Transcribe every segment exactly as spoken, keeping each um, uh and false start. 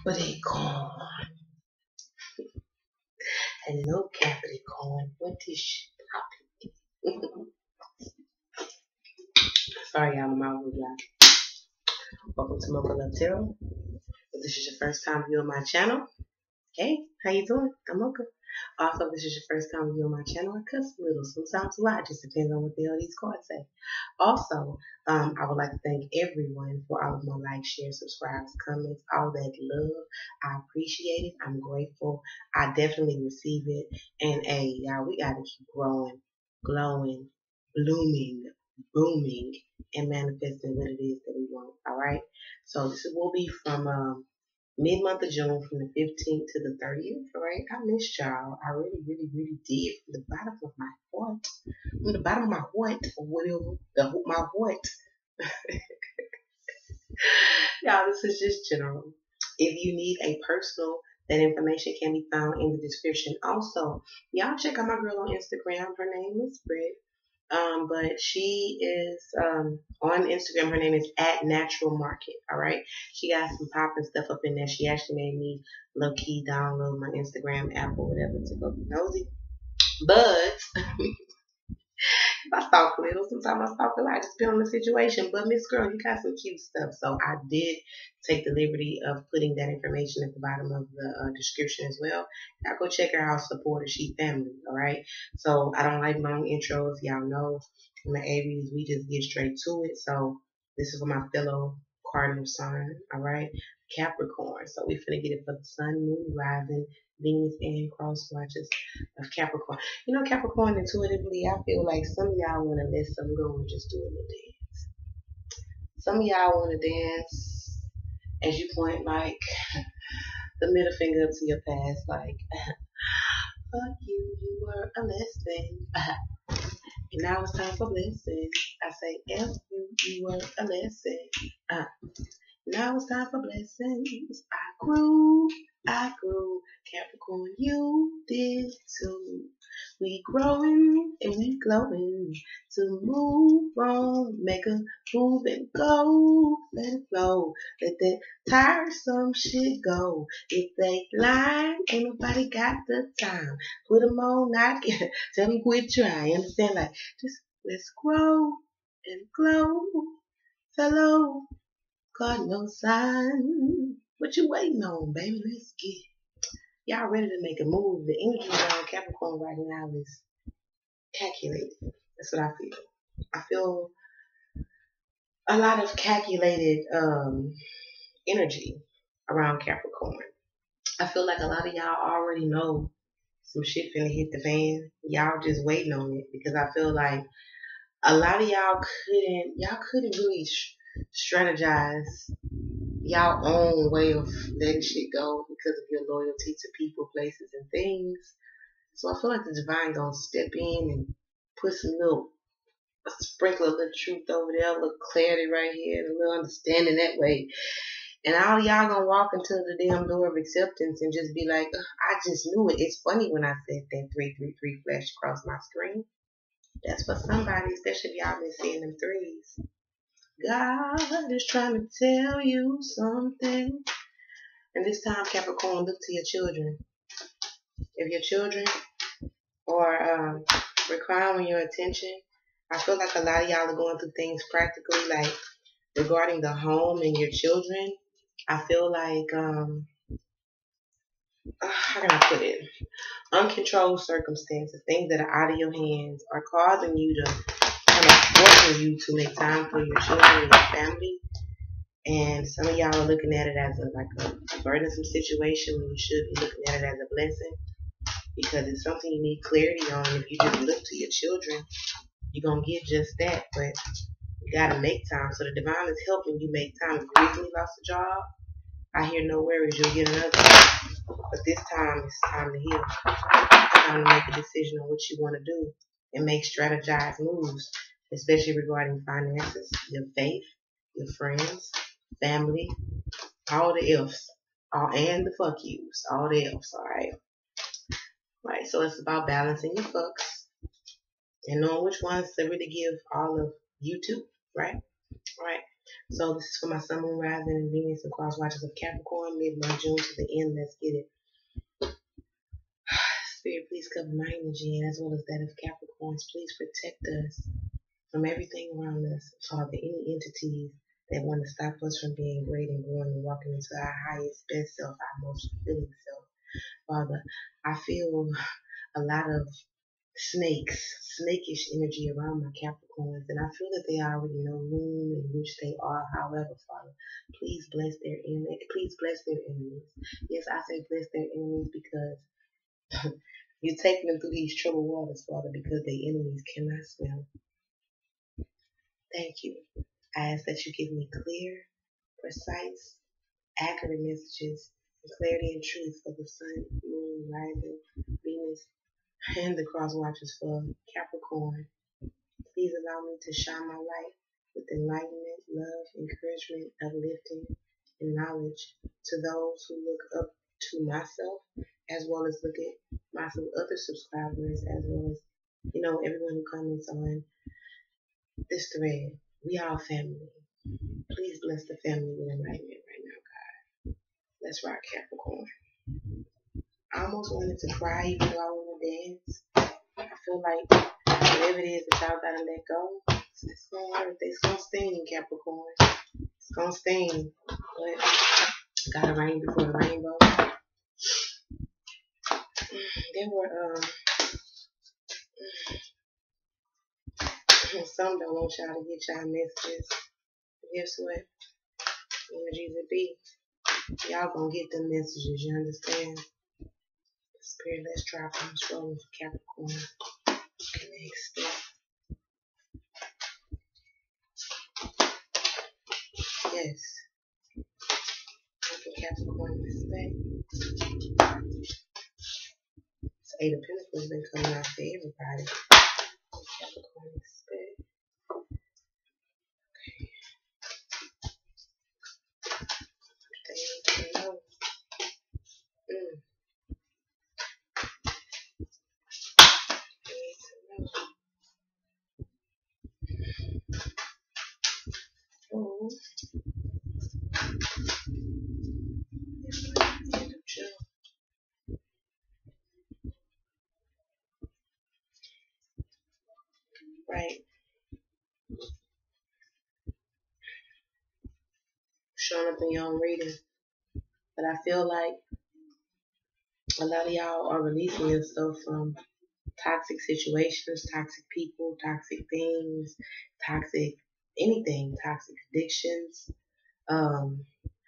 But they gone. And no Capricorn. What is shit popping? Sorry, y'all, my mouth was loud. Welcome to Mocha Love Tarot. If this is your first time viewing my channel, hey, how you doing? I'm Mocha. Also, if this is your first time viewing my channel, I cuss a little, sometimes a lot, just depends on what the hell these cards say. Also, um, I would like to thank everyone for all of my likes, shares, subscribes, comments, all that love. I appreciate it. I'm grateful. I definitely receive it. And hey, y'all, we gotta keep growing, glowing, blooming, booming, and manifesting what it is that we want. All right. So this will be from um mid-month of June, from the fifteenth to the thirtieth, all right? I missed y'all. I really, really, really did. From the bottom of my heart. From the bottom of my heart, or whatever. The, my heart. Y'all, this is just general. If you need a personal, that information can be found in the description. Also, y'all check out my girl on Instagram. Her name is Britt. Um, but she is um, on Instagram. Her name is at Natural Market. All right. She got some popping stuff up in there. She actually made me low key download my Instagram app or whatever to go be nosy. But I stalk a little. Sometimes I stalk a lot. Just depending on the situation. But Miss Girl, you got some cute stuff. So I did take the liberty of putting that information at the bottom of the uh, description as well. Y'all go check her out. Support her. She family. All right. So I don't like long intros. Y'all know I'm an Aries. We just get straight to it. So this is for my fellow cardinal sign. All right. Capricorn. So we finna get it for the sun, moon, rising, Venus, and cross watches of Capricorn. You know, Capricorn, intuitively, I feel like some of y'all want to let some go and just do a little dance. Some of y'all want to dance as you point like the middle finger up to your past, like, fuck you, you were a lesson. And now it's time for blessing. I say, F you, you were a lesson. Uh, now it's time for blessings. I grew, I grew. Capricorn, you did too. We growing and we glowing to move on, make a move and go, let it flow, let that tiresome shit go. If they lying, ain't nobody got the time. Put them on, not get, tell them quit trying. Understand? Like, just let's grow and glow, fellow cardinal sign. What you waiting on, baby? Let's get it. Y'all ready to make a move. The energy around Capricorn right now is calculated. That's what I feel. I feel a lot of calculated um, energy around Capricorn. I feel like a lot of y'all already know some shit finna hit the fan. Y'all just waiting on it because I feel like a lot of y'all couldn't, y'all couldn't really strategize y'all own way of letting shit go because of your loyalty to people, places, and things. So I feel like the divine gonna step in and put some little, sprinkle a little truth over there, a little clarity right here, and a little understanding that way. And all y'all gonna walk into the damn door of acceptance and just be like, I just knew it. It's funny when I said that three three three flashed across my screen. That's for somebody, especially if y'all been seeing them threes. God is trying to tell you something. And this time, Capricorn, look to your children. If your children are um, requiring your attention, I feel like a lot of y'all are going through things practically, like regarding the home and your children. I feel like, um, how can I put it? Uncontrolled circumstances, things that are out of your hands, are causing you to, kind of forcing you to make time for your children and your family. And some of y'all are looking at it as a, like a burdensome situation when you should be looking at it as a blessing, because it's something you need clarity on. If you just look to your children, you're going to get just that, but you got to make time. So the divine is helping you make time. If you recently lost a job, I hear no worries, you'll get another one. But this time, it's time to heal. It's time to make a decision on what you want to do and make strategized moves, especially regarding finances, your faith, your friends, family, all the ifs, all, and the fuck yous, all the ifs, alright? Right, so it's about balancing your fucks and knowing which ones to really give all of you to, right? Right. So this is for my Sun, Moon, Rising, and Venus and cross watchers of Capricorn, mid-month June to the end. Let's get it. Spirit, please cover my energy and as well as that of Capricorns. Please protect us from everything around us. Father, any entities that want to stop us from being great and growing and walking into our highest, best self, our most fulfilling self. Father, I feel a lot of snakes, snakish energy around my Capricorns, and I feel that they already know whom and which they are. However, Father, please bless their enemies. Please bless their enemies. Yes, I say bless their enemies because you're taking them through these troubled waters, Father, because their enemies cannot smell. Thank you. I ask that you give me clear, precise, accurate messages, and clarity and truth for the Sun, Moon, Rising, Venus, and the cross watchers for Capricorn. Please allow me to shine my light with enlightenment, love, encouragement, uplifting, and knowledge to those who look up to myself, as well as look at my other subscribers, as well as, you know, everyone who comments on this thread. We are family. Please bless the family with enlightenment right now, God. Let's rock, Capricorn. I almost wanted to cry even though I want to dance. I feel like whatever it is that y'all gotta let go, it's gonna hurt. It's gonna sting, Capricorn. It's gonna sting. But gotta rain before the rainbow. There were um some don't want y'all to get y'all messages. But guess what? Energies it be. Y'all gonna get them messages, you understand? Spirit, let's drop on scrolling for Capricorn. Next step. Yes. For Capricorn respect. This Eight of Pentacles been coming out for everybody. Capricorn respect. They need to know. Mm. They need to know. Oh. End of June. Right. Showing up in your own reading. But I feel like a lot of y'all are releasing yourself from toxic situations, toxic people, toxic things, toxic anything, toxic addictions. Um,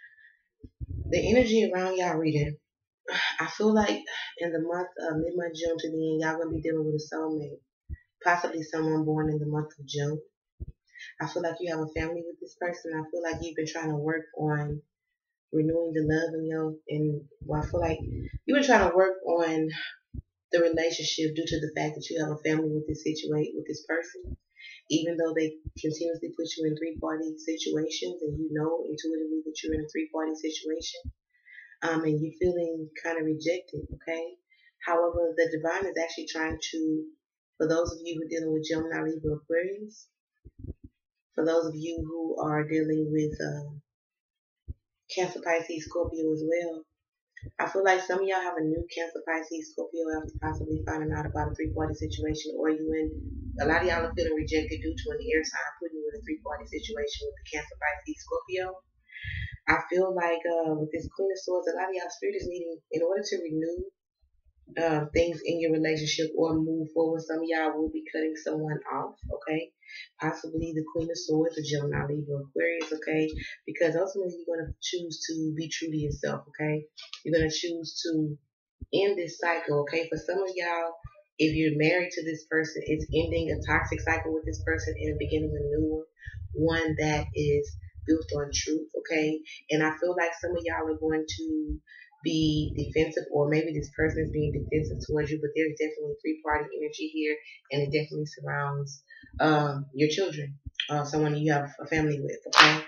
the energy around y'all reading, I feel like in the month of mid-month June to the end, y'all gonna be dealing with a soulmate, possibly someone born in the month of June. I feel like you have a family with this person. I feel like you've been trying to work on renewing the love in your, and well, I feel like you've been trying to work on the relationship due to the fact that you have a family with this situation, with this person. Even though they continuously put you in three-party situations and you know intuitively that you're in a three-party situation, um, and you're feeling kind of rejected, okay? However, the divine is actually trying to, for those of you who are dealing with Gemini, Libra, Aquarius, for those of you who are dealing with uh, Cancer, Pisces, Scorpio as well, I feel like some of y'all have a new Cancer, Pisces, Scorpio after possibly finding out about a three-party situation, or you in, a lot of y'all are feeling rejected due to an air sign putting you in a three-party situation with the Cancer, Pisces, Scorpio. I feel like uh, with this Queen of Swords, a lot of y'all spirit is needing, in order to renew uh, things in your relationship or move forward, some of y'all will be cutting someone off, okay? Possibly the Queen of Swords, the Gemini, Libra, Aquarius, okay? Because ultimately you're going to choose to be true to yourself, okay? You're going to choose to end this cycle, okay? For some of y'all, if you're married to this person, it's ending a toxic cycle with this person and beginning a new one, one that is built on truth, okay? And I feel like some of y'all are going to be defensive, or maybe this person is being defensive towards you, but there's definitely three-party energy here, and it definitely surrounds um, your children, uh, someone you have a family with, okay?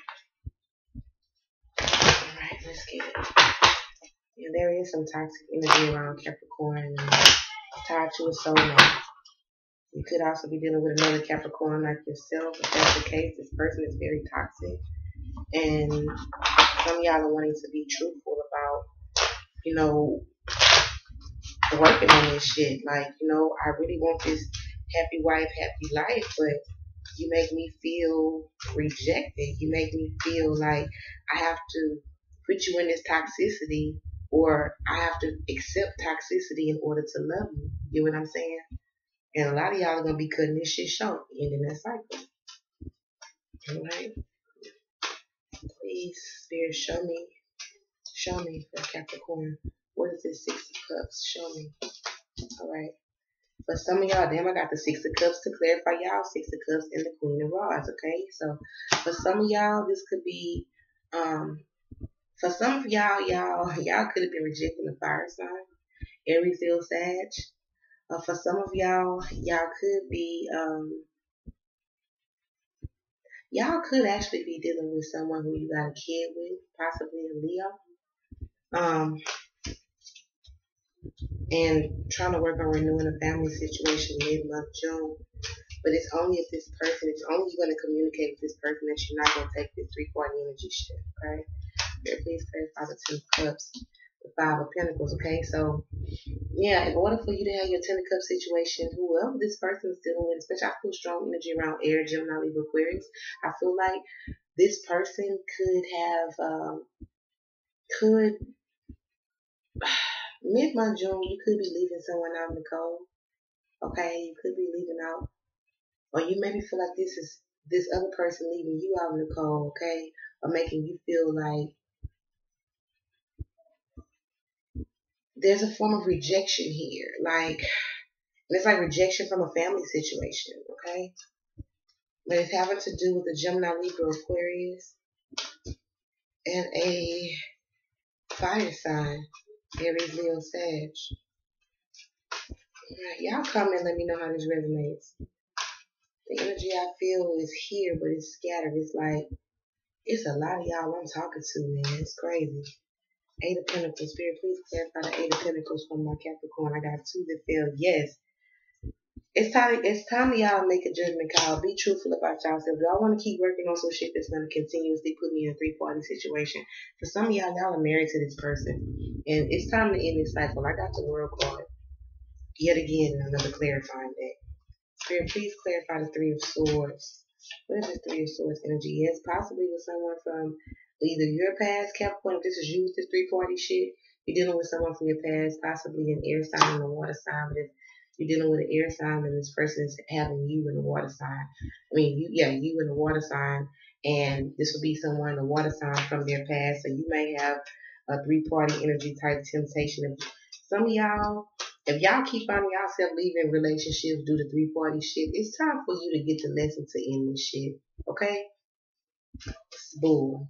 Alright, let's get it. Yeah, there is some toxic energy around Capricorn, and tied to a soulmate. You could also be dealing with another Capricorn like yourself. If that's the case, this person is very toxic. And some of y'all are wanting to be truthful about, you know, working on this shit. Like, you know, I really want this happy wife, happy life, but you make me feel rejected. You make me feel like I have to put you in this toxicity, or I have to accept toxicity in order to love you. You know what I'm saying? And a lot of y'all are gonna be cutting this shit short, ending that cycle. Alright? Please, Spirit, show me. Show me for Capricorn. What is this Six of Cups? Show me. Alright. For some of y'all, damn, I got the Six of Cups to clarify y'all. Six of Cups and the Queen of Rods, okay? So, for some of y'all, this could be, um, for some of y'all, y'all, y'all could have been rejecting the fire sign. Aries, Leo, Sag. Uh, for some of y'all, y'all could be, um, y'all could actually be dealing with someone who you got a kid with, possibly a Leo. Um, and trying to work on renewing a family situation mid-month June. But it's only if this person, it's only you're going to communicate with this person that you're not going to take this three-party energy shit, okay? Here, please clarify the Ten of Cups, the Five of Pentacles, okay? So, yeah, in order for you to have your Ten of Cups situation, whoever this person is dealing with, especially I feel strong energy around Air, Gemini, Libra, Aquarius, I feel like this person could have, um, could, mid-month June, you could be leaving someone out in the cold, okay? You could be leaving out. Or you maybe feel like this is this other person leaving you out in the cold, okay? Or making you feel like there's a form of rejection here. Like, it's like rejection from a family situation, okay? But it's having to do with a Gemini, Libra, Aquarius, and a fire sign, Aries, Leo, Sag. Alright, y'all comment and let me know how this resonates. The energy I feel is here, but it's scattered. It's like, it's a lot of y'all I'm talking to, man. It's crazy. Eight of Pentacles. Spirit, please clarify the Eight of Pentacles from my Capricorn. I got two that failed. Yes. It's time, it's time to y'all make a judgment call. Be truthful about yourself. Do I want to keep working on some shit that's going to continuously put me in a three-party situation? For some of y'all, y'all are married to this person. And it's time to end this cycle. I got the World card. Yet again, another clarifying deck. Spirit, please clarify the Three of Swords. What is this Three of Swords energy? Yes, possibly with someone from either your past, Capricorn, if this is you with this three-party shit, you're dealing with someone from your past, possibly an air sign and a water sign. But if you're dealing with an air sign and this person is having you in a water sign, I mean, you, yeah, you in a water sign, and this would be someone in a water sign from their past. So you may have a three-party energy type temptation. If some of y'all, if y'all keep finding yourself leaving relationships due to three-party shit, it's time for you to get the lesson to end this shit. Okay? It's bull.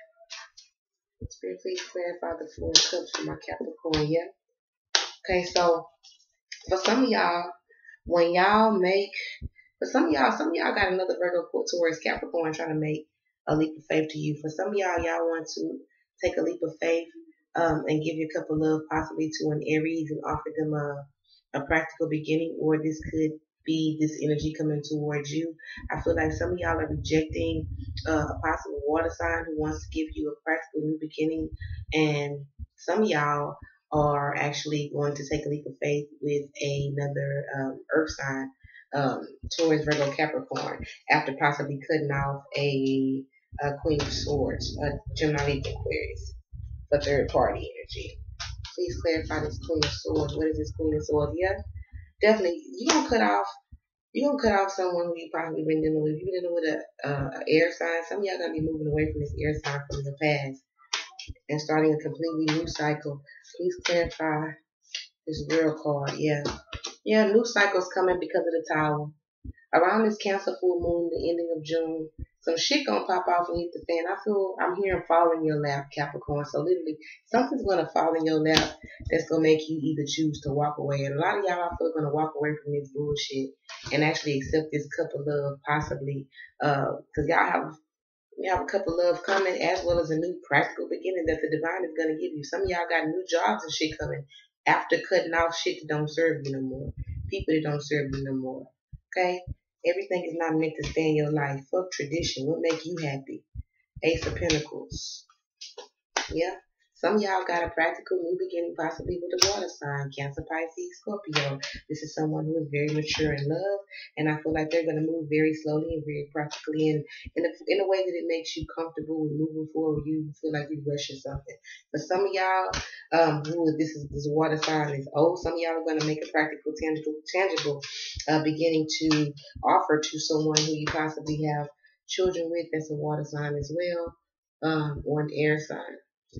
Spirit, please clarify the Four of Cups for my Capricorn, yeah? Okay, so for some of y'all, when y'all make, for some of y'all, some of y'all got another Virgo towards Capricorn trying to make a leap of faith to you. For some of y'all, y'all want to take a leap of faith um, and give your cup of love possibly to an Aries and offer them a, a practical beginning, or this could be this energy coming towards you. I feel like some of y'all are rejecting uh, a possible water sign who wants to give you a practical new beginning, and some of y'all are actually going to take a leap of faith with another um, earth sign um, towards Virgo, Capricorn, after possibly cutting off a, a Queen of Swords, a Gemini, Libra, Aquarius, for third party energy. Please clarify this Queen of Swords. What is this Queen of Swords? Yeah, definitely. You gonna cut off. You gonna cut off someone who you probably been dealing with. If you're dealing with a, uh, a air sign, some of y'all gonna be moving away from this air sign from your past and starting a completely new cycle. Please clarify this World card. Yeah, yeah. New cycles coming because of the Tower. Around this Cancer full moon, the ending of June, some shit gonna pop off and hit the fan. I feel I'm hearing fall in your lap, Capricorn. So literally, something's gonna fall in your lap that's gonna make you either choose to walk away. And a lot of y'all, I feel, are gonna walk away from this bullshit and actually accept this cup of love, possibly, uh, because y'all have you have a cup of love coming, as well as a new practical beginning that the divine is gonna give you. Some of y'all got new jobs and shit coming after cutting off shit that don't serve you no more, people that don't serve you no more. Okay. Everything is not meant to stay in your life. Fuck tradition. What make you happy? Ace of Pentacles. Yeah. Some of y'all got a practical new beginning, possibly with a water sign, Cancer, Pisces, Scorpio. This is someone who is very mature in love, and I feel like they're going to move very slowly and very practically, and in a, in a way that it makes you comfortable with moving forward. You feel like you're rushing something. For some of y'all, um, who this is this water sign is old, some of y'all are going to make a practical, tangible, tangible uh, beginning to offer to someone who you possibly have children with. That's a water sign as well, um, or an air sign.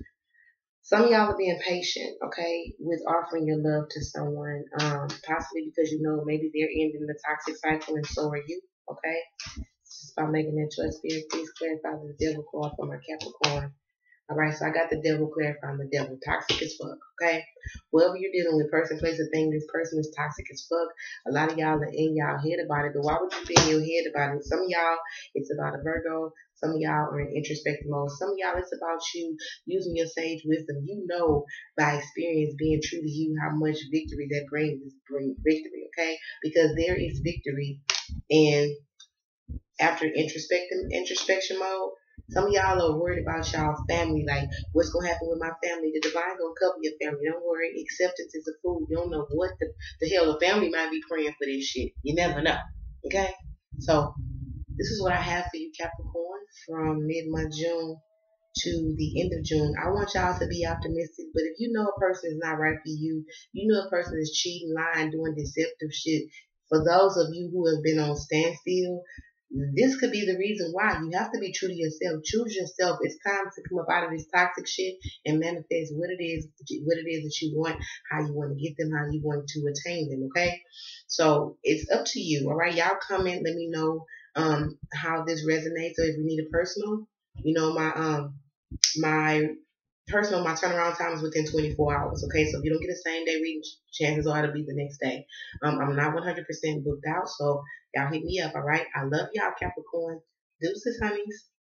Some of y'all are being patient, okay, with offering your love to someone, um, possibly because you know maybe they're ending the toxic cycle and so are you, okay? Just by making that choice, Spirit, please clarify the devil card for my Capricorn. All right, so I got the devil clarifying the devil. Toxic as fuck, okay? Whoever you're dealing with, person, place, or thing, this person is toxic as fuck. A lot of y'all are in y'all head about it, but why would you be in your head about it? Some of y'all, it's about a Virgo. Some of y'all are in introspective mode. Some of y'all, it's about you using your sage wisdom. You know by experience, being true to you, how much victory that brings, bring victory, okay? Because there is victory in after introspective introspection mode. Some of y'all are worried about y'all family, like what's gonna happen with my family. The divine gonna cover your family. Don't worry. Acceptance is a fool. You don't know what the, the hell the family might be praying for this shit. You never know. Okay? So this is what I have for you, Capricorn, from mid-month June to the end of June. I want y'all to be optimistic, but if you know a person is not right for you, you know a person is cheating, lying, doing deceptive shit, for those of you who have been on standstill, this could be the reason why. You have to be true to yourself. Choose yourself. It's time to come up out of this toxic shit and manifest what it is, what it is that you want, how you want to get them, how you want to attain them. Okay, so it's up to you. All right, y'all comment. Let me know um how this resonates, or if you need a personal. You know my um my personal, my turnaround time is within twenty-four hours. Okay, so if you don't get a same day reading, chances are it'll be the next day. Um, I'm not one hundred percent booked out, so y'all hit me up. All right, I love y'all, Capricorn. Deuces, honeys.